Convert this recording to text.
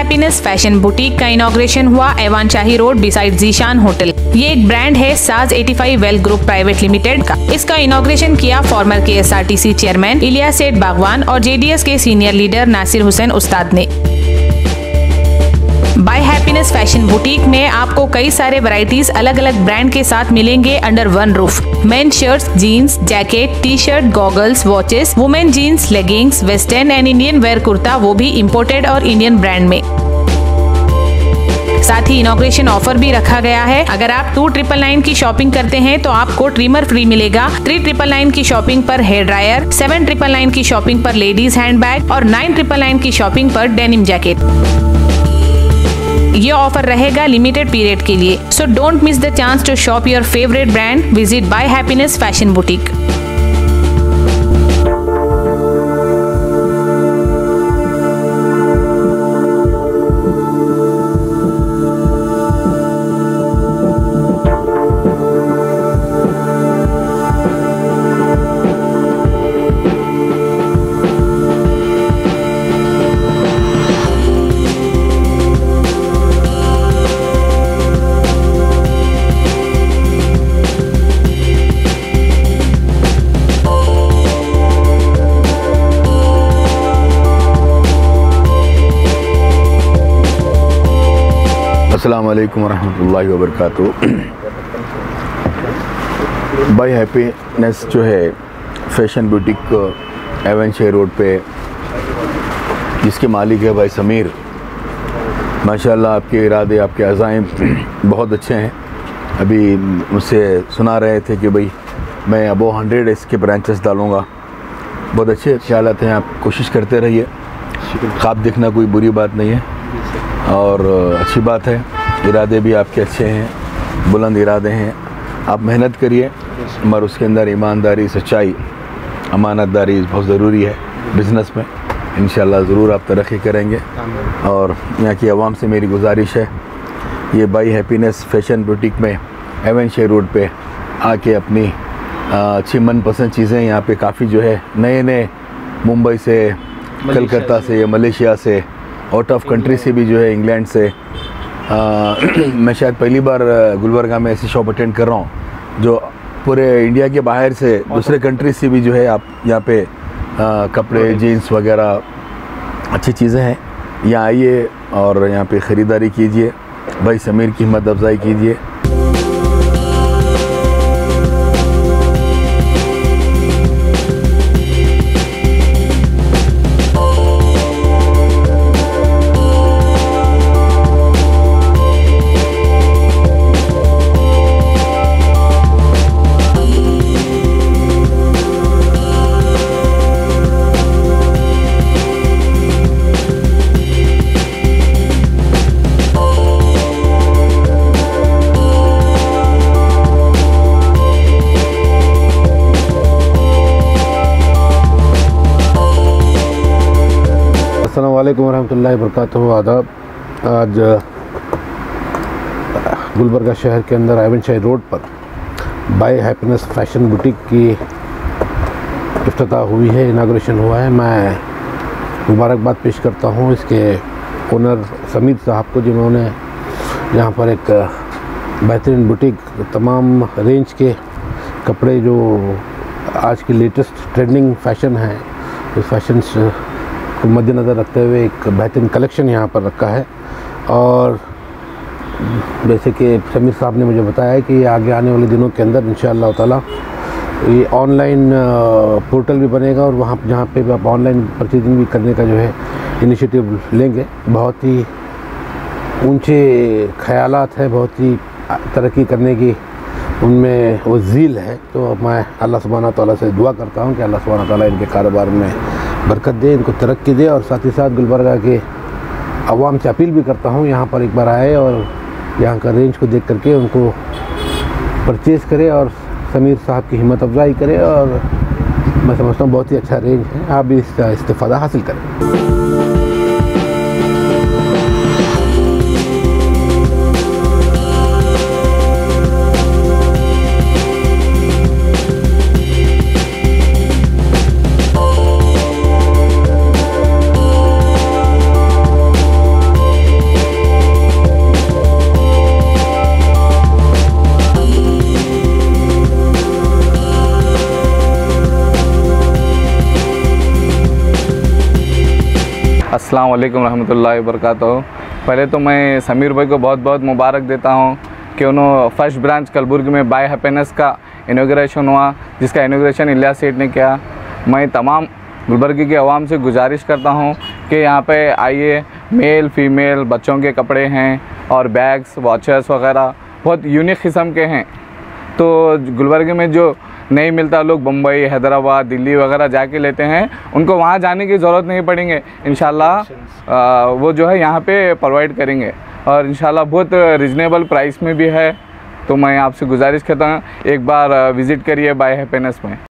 Happiness fashion boutique का inauguration हुआ Aiwan Shahi road beside Zeeshan hotel. ये एक ब्रांड है साज 85 वेल ग्रुप प्राइवेट लिमिटेड का। इसका इनॉग्रेशन किया फॉर्मर KSRTC चेयरमैन इलियास सेठ बागवान और JDS के सीनियर लीडर नासिर हुसैन उस्ताद ने। बाय हैप्पीनेस फैशन बुटीक में आपको कई सारे वैरायटीज अलग अलग ब्रांड के साथ मिलेंगे under one roof. Men shirts, jeans, jacket, T shirt, goggles, watches, women jeans, leggings, western and Indian wear kurta, वो भी इम्पोर्टेड और इंडियन ब्रांड में। साथ ही इनॉग्रेशन ऑफर भी रखा गया है। अगर आप 2999 की शॉपिंग करते हैं तो आपको ट्रिमर फ्री मिलेगा। 3999 की शॉपिंग पर हेयर ड्रायर, 7999 की शॉपिंग पर लेडीज हैंडबैग और 9999 की शॉपिंग पर डेनिम जैकेट। ये ऑफर रहेगा लिमिटेड पीरियड के लिए, so don't miss the chance to shop your favourite brand. Visit by happiness fashion boutique. अस्सलामु अलैकुम वरहमतुल्लाहि वबरकातुहू। बाय हैप्पीनेस जो है fashion boutique Aiwan Shahi road पे, जिसके मालिक है भाई समीर। माशाल्लाह आपके इरादे, आपके अज़ाइम बहुत अच्छे हैं। अभी मुझसे सुना रहे थे कि भाई मैं अब 100 इसके ब्रांचेस डालूँगा। बहुत अच्छे ख्यालात हैं, आप कोशिश करते रहिए। ख्वाब देखना कोई बुरी बात नहीं है और अच्छी बात है। इरादे भी आपके अच्छे हैं, बुलंद इरादे हैं। आप मेहनत करिए, मगर उसके अंदर ईमानदारी, सच्चाई, अमानतदारी बहुत ज़रूरी है बिज़नेस में। इंशाल्लाह ज़रूर आप तरक्की करेंगे। और यहाँ की आवाम से मेरी गुजारिश है, ये बाय हैप्पीनेस फैशन बुटीक में एवन शाही रोड पे आके अपनी अच्छी मनपसंद चीज़ें यहाँ पे काफ़ी जो है नए मुंबई से, कलकत्ता से, मलेशिया से, आउट ऑफ कंट्री से भी जो है, इंग्लैंड से। मैं शायद पहली बार गुलबर्गा में ऐसी शॉप अटेंड कर रहा हूँ जो पूरे इंडिया के बाहर से, दूसरे कंट्री से भी जो है आप यहाँ पे कपड़े, जीन्स वगैरह अच्छी चीज़ें हैं। यहाँ आइए और यहाँ पे ख़रीदारी कीजिए। भाई समीर की हिम्मत अफजाई कीजिए। अस्सलामु अलैकुम वरहमतुल्लाहि वबरकातुहू। आदाब। आज गुलबर्गा शहर के अंदर एवन शाही रोड पर बाय हैप्पीनेस फैशन बुटीक की इफ्तिताह हुई है, इनाग्रेशन हुआ है। मैं मुबारकबाद पेश करता हूँ इसके ओनर समीर साहब को, जिन्होंने यहाँ पर एक बेहतरीन बुटीक, तमाम रेंज के कपड़े जो आज की लेटेस्ट ट्रेंडिंग फ़ैशन है, उस फैशन को मद्देनज़र रखते हुए एक बेहतरीन कलेक्शन यहाँ पर रखा है। और जैसे कि समीर साहब ने मुझे बताया है कि आगे आने वाले दिनों के अंदर इंशाअल्लाह ताला ये ऑनलाइन पोर्टल भी बनेगा और वहाँ जहाँ पे भी आप ऑनलाइन परचेजिंग भी करने का जो है इनिशिएटिव लेंगे। बहुत ही ऊंचे ख्यालात है, बहुत ही तरक्की करने की उनमें वो ज़ील है। तो मैं अल्लाह सुब्हानहू तआला से दुआ करता हूँ कि अल्लाह सुब्हानहू तआला इनके कारोबार में बरकत दे, इनको तरक्की दे। और साथ ही साथ गुलबर्गा के अवाम से अपील भी करता हूँ यहाँ पर एक बार आए और यहाँ का रेंज को देख करके उनको परचेज़ करें और समीर साहब की हिम्मत अफजाई करें। और मैं समझता हूँ बहुत ही अच्छा रेंज है, आप भी इसका इस्तेफ़ादा हासिल करें। अस्सलाम वालेकुम रहमतुल्लाहि वबरकातुहू। पहले तो मैं समीर भाई को बहुत बहुत मुबारक देता हूँ कि उन्होंने फर्स्ट ब्रांच कलबुर्गी में बाय हैप्पीनेस का इनॉग्रेशन हुआ, जिसका इनॉग्रेशन इलियास सेठ ने किया। मैं तमाम गुलबर्गी के अवाम से गुजारिश करता हूँ कि यहाँ पे आइए, मेल फीमेल बच्चों के कपड़े हैं और बैग्स वॉचेस वगैरह बहुत यूनिक किस्म के हैं। तो गुलबर्गी में जो नहीं मिलता, लोग बम्बई, हैदराबाद, दिल्ली वगैरह जाके लेते हैं, उनको वहाँ जाने की ज़रूरत नहीं पड़ेंगे। इंशाल्लाह वो जो है यहाँ पे प्रोवाइड करेंगे और इंशाल्लाह बहुत रिजनेबल प्राइस में भी है। तो मैं आपसे गुजारिश करता हूँ एक बार विज़िट करिए बाय हैप्पीनेस में।